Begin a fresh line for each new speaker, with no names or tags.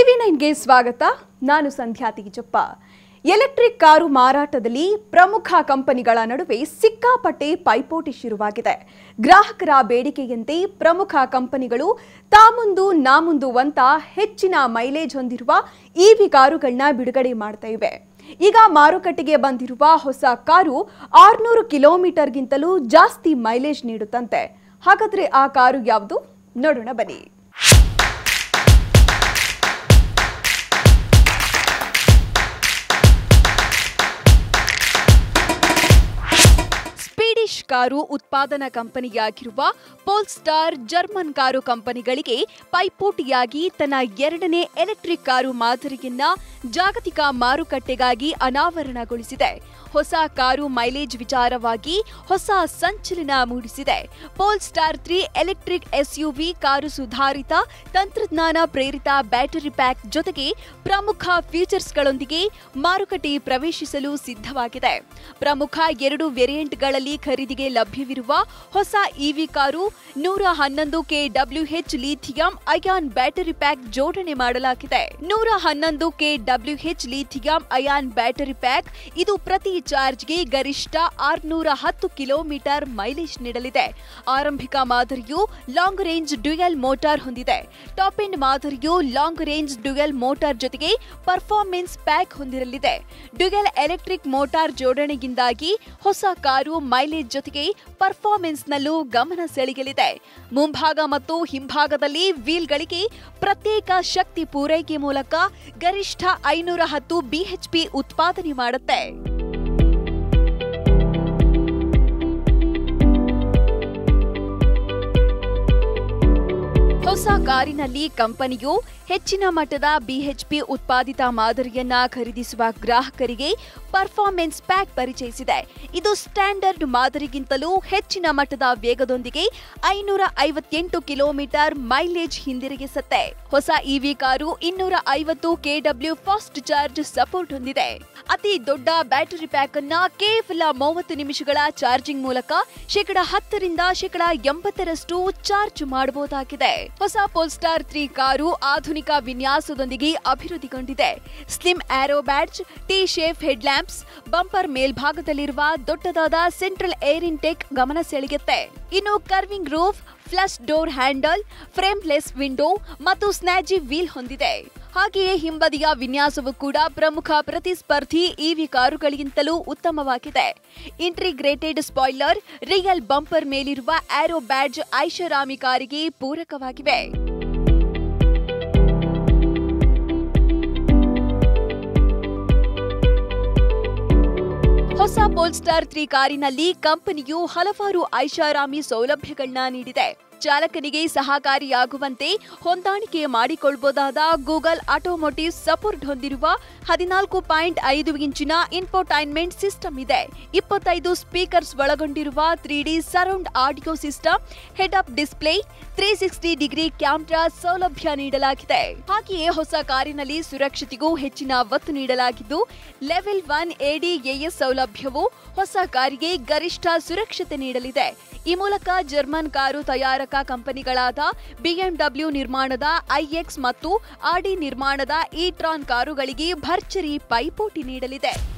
ಟಿವಿ9ಗೆ ಸ್ವಾಗತ. ನಾನು ಸಂಧ್ಯಾ ತೀಜಪ್ಪ. Electric car ಮಾರಾಟದಲ್ಲಿ ಪ್ರಮುಖ ಕಂಪನಿಗಳ ನಡುವೆ ಸಿಕ್ಕಾಪಟ್ಟೆ ಪೈಪೋಟಿ ಶುರುವಾಗಿದೆ. ಗ್ರಾಹಕರ ಬೇಡಿಕೆಯಂತೆ ಪ್ರಮುಖ ಕಂಪನಿಗಳು ತಾಮುಂದು ನಾಮುಂದು ಅಂತ ಹೆಚ್ಚಿನ ಮೈಲೇಜ್ ಹೊಂದಿರುವ ಇವಿ ಕಾರುಗಳನ್ನ ಬಿಡುಗಡೆ ಮಾಡ್ತಾ ಇವೆ. ಈಗ ಮಾರುಕಟ್ಟೆಗೆ ಬಂದಿರುವ ಹೊಸ ಕಾರು 600 ಕಿಲೋಮೀಟರ್ಗಿಂತಲೂ ಜಾಸ್ತಿ ಮೈಲೇಜ್ ನೀಡುತ್ತಂತೆ. ಹಾಗಾದ್ರೆ ಆ ಕಾರು ಯಾವುದು ನೋಡೋಣ ಬನ್ನಿ. ಸ್ವೀಡಿಷ್ ಕಾರು ಉತ್ಪಾದನಾ ಕಂಪನಿಯಾಗಿರುವ ಪೋಲ್ಸ್ಟಾರ್ ಜರ್ಮನ್ ಕಾರು ಕಂಪನಿಗಳಿಗೆ ಪೈಪೋಟಿಯಾಗಿ ತನ್ನ ಎರಡನೇ ಎಲೆಕ್ಟ್ರಿಕ್ ಕಾರು ಮಾದರಿಯನ್ನ ಜಾಗತಿಕ ಮಾರುಕಟ್ಟೆಗಾಗಿ ಅನಾವರಣಗೊಳಿಸಿದೆ. ಹೊಸ ಕಾರು ಮೈಲೇಜ್ ವಿಚಾರವಾಗಿ ಹೊಸ ಸಂಚಲನ ಮೂಡಿಸಿದೆ. ಪೋಲ್ಸ್ಟಾರ್ 3 ಎಲೆಕ್ಟ್ರಿಕ್ ಎಸ್ಯುವಿ ಕಾರು ಸುಧಾರಿತ ತಂತ್ರಜ್ಞಾನ ಪ್ರೇರಿತ ಬ್ಯಾಟರಿ ಪ್ಯಾಕ್ ಜೊತೆಗೆ ಪ್ರಮುಖ ಫೀಚರ್ಸ್ಗಳೊಂದಿಗೆ ಮಾರುಕಟ್ಟೆ ಪ್ರವೇಶಿಸಲು ಸಿದ್ಧವಾಗಿದೆ. ಪ್ರಮುಖ 2 ವೇರಿಯಂಟ್ಗಳಲ್ಲಿ ಖರೀದಿಗೆ ಲಭ್ಯವಿರುವ ಹೊಸ EV car 111 kWh lithium ion battery pack ಜೋಡಣೆ ಮಾಡಲಾಗಿದೆ. 111 kWh lithium ion battery pack ಇದು ಪ್ರತಿ ಚಾರ್ಜ್ಗೆ ಗರಿಷ್ಠ 610 ಕಿಲೋಮೀಟರ್ ಮೈಲೇಜ್ ನೀಡಲಿದೆ. ಆರಂಭಿಕ ಮಾದರಿಯು ಲಾಂಗ್ ರೇಂಜ್ ಡ್ಯುಯಲ್ ಮೋಟಾರ್ ಹೊಂದಿದೆ. ಟಾಪ್ ಎಂಡ್ ಮಾದರಿಯು ಲಾಂಗ್ ರೇಂಜ್ ಡ್ಯುಯಲ್ ಮೋಟಾರ್ ಜೊತೆಗೆ ಪರ್ಫಾರ್ಮೆನ್ಸ್ ಪ್ಯಾಕ್ ಹೊಂದಿರಲಿದೆ. ಡ್ಯುಯಲ್ ಎಲೆಕ್ಟ್ರಿಕ್ ಮೋಟಾರ್ ಜೋಡಣೆಯಿಂದಾಗಿ ಹೊಸ ಕಾರು ಮೈಲೇಜ್ ಜೊತೆಗೆ ಪರ್ಫಾರ್ಮೆನ್ಸ್ನಲ್ಲೂ ಗಮನ ಸೆಳೆಯಲಿದೆ. ಮುಂಭಾಗ ಮತ್ತು ಹಿಂಭಾಗದಲ್ಲಿ ವೀಲ್ಗಳಿಗೆ ಪ್ರತ್ಯೇಕ ಶಕ್ತಿ ಪೂರೈಕೆ ಮೂಲಕ ಗರಿಷ್ಠ 510 bhp ಉತ್ಪಾದನೆ ಮಾಡುತ್ತೆ. ಹೊಸ ಕಾರಿನಲ್ಲಿ ಕಂಪನಿಯು ಹೆಚ್ಚಿನ ಮಟ್ಟದ ಬಿಎಚ್ಪಿ ಉತ್ಪಾದಿತ ಮಾದರಿಯನ್ನ ಖರೀದಿಸುವ ಗ್ರಾಹಕರಿಗೆ ಪರ್ಫಾರ್ಮೆನ್ಸ್ ಪ್ಯಾಕ್ ಪರಿಚಯಿಸಿದೆ. ಇದು ಸ್ಟ್ಯಾಂಡರ್ಡ್ ಮಾದರಿಗಿಂತಲೂ ಹೆಚ್ಚಿನ ಮಟ್ಟದ ವೇಗದೊಂದಿಗೆ 558 ಕಿಲೋಮೀಟರ್ ಮೈಲೇಜ್ ಹಿಂದಿರುಗಿಸುತ್ತೆ. ಹೊಸ EV car 250 kW fast charge support ಹೊಂದಿದೆ. ಅತಿ ದೊಡ್ಡ ಬ್ಯಾಟರಿ ಪ್ಯಾಕ್ ಅನ್ನ ಕೇವಲ 30 ನಿಮಿಷಗಳ ಚಾರ್ಜಿಂಗ್ ಮೂಲಕ 10% ರಿಂದ 80% ಚಾರ್ಜ್ ಮಾಡಬಹುದಾಗಿದೆ. ಹೊಸ ಪೋಲ್ಸ್ಟಾರ್ 3 ಕಾರು ಆಧುನಿಕ ವಿನ್ಯಾಸದೊಂದಿಗೆ ಅಭಿವೃದ್ಧಿಗೊಂಡಿದೆ. Slim arrow badge, T shape head lamps, bumper ಮೇಲ್ಭಾಗದಲ್ಲಿರುವ ದೊಡ್ಡದಾದ ಸೆಂಟ್ರಲ್ ಏರ್ ಇಂಟೇಕ್ ಗಮನ ಸೆಳೆಯುತ್ತೆ. ಇನ್ನು curving roof, flush door handle, frameless window ಮತ್ತು ಸ್ನ್ಯಾಜಿ ವೀಲ್ ಹೊಂದಿದೆ. ಹಾಗೆಯೇ ಹಿಂಬದಿಯ ವಿನ್ಯಾಸವು ಕೂಡ ಪ್ರಮುಖ ಪ್ರತಿಸ್ಪರ್ಧಿ ಇವಿ ಕಾರುಗಳಿಗಿಂತಲೂ ಉತ್ತಮವಾಗಿದೆ. ಇಂಟಿಗ್ರೇಟೆಡ್ ಸ್ಪಾಯ್ಲರ್, ರಿಯಲ್ ಬಂಪರ್ ಮೇಲಿರುವ ಆರೋ ಬ್ಯಾಡ್ಜ್ ಐಷಾರಾಮಿ ಕಾರಿಗೆ ಪೂರಕವಾಗಿವೆ. ಹೊಸ ಪೋಲ್ಸ್ಟಾರ್ 3 ಕಾರಿನಲ್ಲಿ ಕಂಪನಿಯು ಹಲವಾರು ಐಷಾರಾಮಿ ಸೌಲಭ್ಯಗಳನ್ನ ನೀಡಿದೆ. ಚಾಲಕನಿಗೆ ಸಹಕಾರಿಯಾಗುವಂತೆ ಹೊಂದಾಣಿಕೆ ಮಾಡಿಕೊಳ್ಳಬಹುದಾದ ಗೂಗಲ್ ಆಟೋಮೋಟಿವ್ ಸಪೋರ್ಟ್ ಹೊಂದಿರುವ 14.5 ಇಂಚಿನ ಇನ್ಫೋಟೈನ್ಮೆಂಟ್ ಸಿಸ್ಟಮ್ ಇದೆ. 25 ಸ್ಪೀಕರ್ಸ್ ಒಳಗೊಂಡಿರುವ 3D surround audio system, head up display, 360 degree camera ಸೌಲಭ್ಯ ನೀಡಲಾಗಿದೆ. ಹಾಗೆಯೇ ಹೊಸ ಕಾರಿನಲ್ಲಿ ಸುರಕ್ಷತೆಗೂ ಹೆಚ್ಚಿನ ಒತ್ತು ನೀಡಲಾಗಿದ್ದು, ಲೆವೆಲ್ 1 ADAS ಸೌಲಭ್ಯವು ಹೊಸ ಕಾರಿಗೆ ಗರಿಷ್ಠ ಸುರಕ್ಷತೆ ನೀಡಲಿದೆ. ಈ ಮೂಲಕ ಜರ್ಮನ್ ಕಾರು ತಯಾರಕ ಕಂಪನಿಗಳಾದ BMW ನಿರ್ಮಾಣದ iX ಮತ್ತು ಆಡಿ ನಿರ್ಮಾಣದ ಇ-ಟ್ರಾನ್ ಕಾರುಗಳಿಗೆ ಭರ್ಜರಿ ಪೈಪೋಟಿ ನೀಡಲಿದೆ.